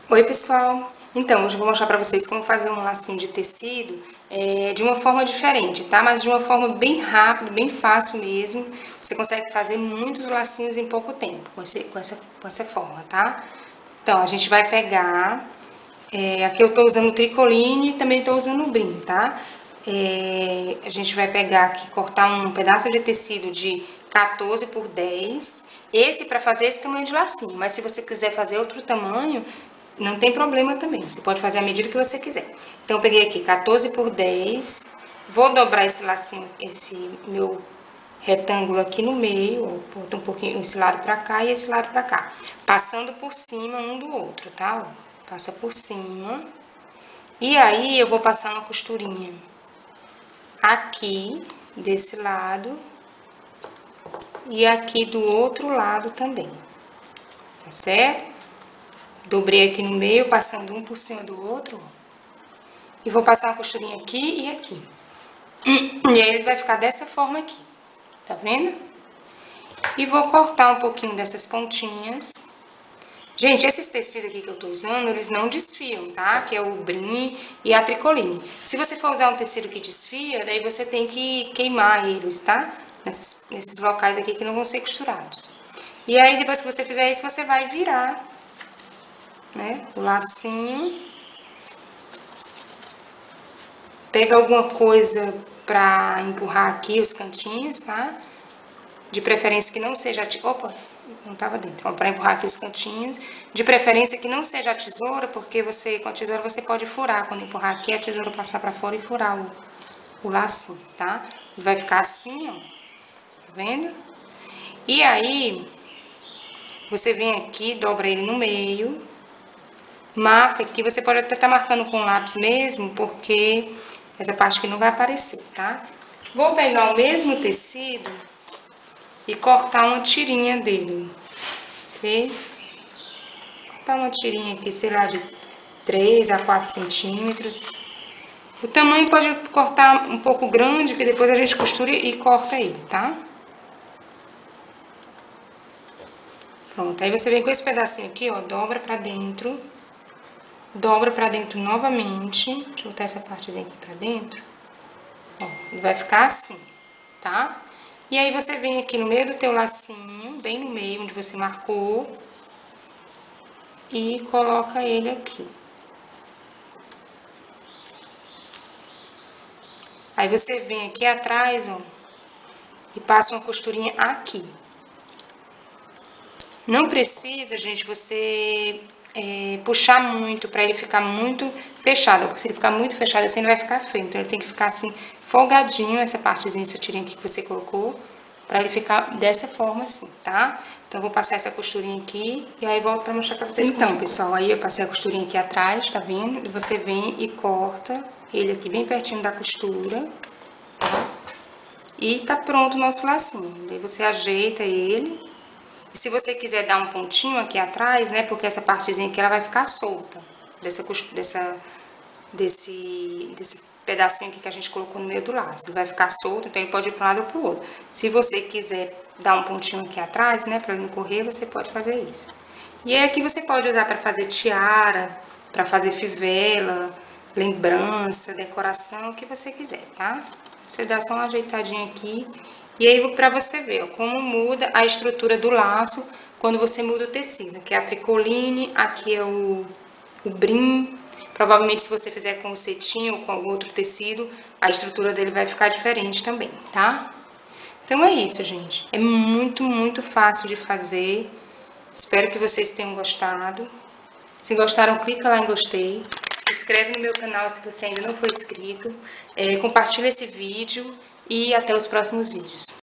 Oi pessoal, então hoje eu vou mostrar para vocês como fazer um lacinho de tecido de uma forma diferente, tá? Mas de uma forma bem rápida, bem fácil mesmo. Você consegue fazer muitos lacinhos em pouco tempo com essa forma, tá? Então a gente vai pegar, aqui eu tô usando o tricoline e também tô usando o brim, tá? A gente vai pegar aqui, cortar um pedaço de tecido de 14 por 10. Esse para fazer esse tamanho de lacinho, mas se você quiser fazer outro tamanho, não tem problema também, você pode fazer a medida que você quiser. Então, eu peguei aqui 14 por 10, vou dobrar esse lacinho, esse meu retângulo aqui no meio, boto um pouquinho esse lado pra cá e esse lado pra cá, passando por cima um do outro, tá? Ó, passa por cima. E aí, eu vou passar uma costurinha aqui, desse lado, e aqui do outro lado também, tá certo? Dobrei aqui no meio, passando um por cima do outro, ó. E vou passar uma costurinha aqui e aqui. E aí ele vai ficar dessa forma aqui, tá vendo? E vou cortar um pouquinho dessas pontinhas. Gente, esses tecidos aqui que eu tô usando, eles não desfiam, tá? Que é o brim e a tricoline. Se você for usar um tecido que desfia, daí você tem que queimar eles, tá? Nesses locais aqui que não vão ser costurados. E aí, depois que você fizer isso, você vai virar, né, o lacinho. Pega alguma coisa pra empurrar aqui os cantinhos, tá? De preferência que não seja... Opa, não tava dentro. Pra empurrar aqui os cantinhos. De preferência que não seja a tesoura, porque você, com a tesoura você pode furar. Quando empurrar aqui, a tesoura passar pra fora e furar o lacinho, tá? Vai ficar assim, ó. Tá vendo? E aí, você vem aqui, dobra ele no meio. Marca aqui, você pode até estar marcando com lápis mesmo, porque essa parte aqui não vai aparecer, tá? Vou pegar o mesmo tecido e cortar uma tirinha dele, ok? Cortar uma tirinha aqui, sei lá, de 3 a 4 centímetros. O tamanho pode cortar um pouco grande, que depois a gente costura e corta ele, tá? Pronto, aí você vem com esse pedacinho aqui, ó, dobra pra dentro novamente. Deixa eu botar essa partezinha aqui pra dentro. Ó, ele vai ficar assim, tá? E aí você vem aqui no meio do teu lacinho, bem no meio onde você marcou, e coloca ele aqui. Aí você vem aqui atrás, ó, e passa uma costurinha aqui. Não precisa, gente, você puxar muito pra ele ficar muito fechado, porque se ele ficar muito fechado assim, ele vai ficar feio. Então ele tem que ficar assim, folgadinho, essa partezinha, essa tirinha aqui que você colocou, pra ele ficar dessa forma assim, tá? Então eu vou passar essa costurinha aqui e aí volto pra mostrar pra vocês. Então, pessoal, aí eu passei a costurinha aqui atrás, tá vendo? E você vem e corta ele aqui bem pertinho da costura, tá? E tá pronto o nosso lacinho. Aí você ajeita ele. E se você quiser dar um pontinho aqui atrás, né, porque essa partezinha aqui ela vai ficar solta, desse pedacinho aqui que a gente colocou no meio do laço. Ele vai ficar solto, então ele pode ir para um lado ou para o outro. Se você quiser dar um pontinho aqui atrás, né, para ele não correr, você pode fazer isso. E aí aqui você pode usar para fazer tiara, para fazer fivela, lembrança, decoração, o que você quiser, tá? Você dá só uma ajeitadinha aqui. E aí, pra você ver, ó, como muda a estrutura do laço quando você muda o tecido. Aqui é a tricoline, aqui é o brim. Provavelmente, se você fizer com o cetim ou com algum outro tecido, a estrutura dele vai ficar diferente também, tá? Então, é isso, gente. É muito, muito fácil de fazer. Espero que vocês tenham gostado. Se gostaram, clica lá em gostei. Se inscreve no meu canal se você ainda não for inscrito. Compartilha esse vídeo e até os próximos vídeos.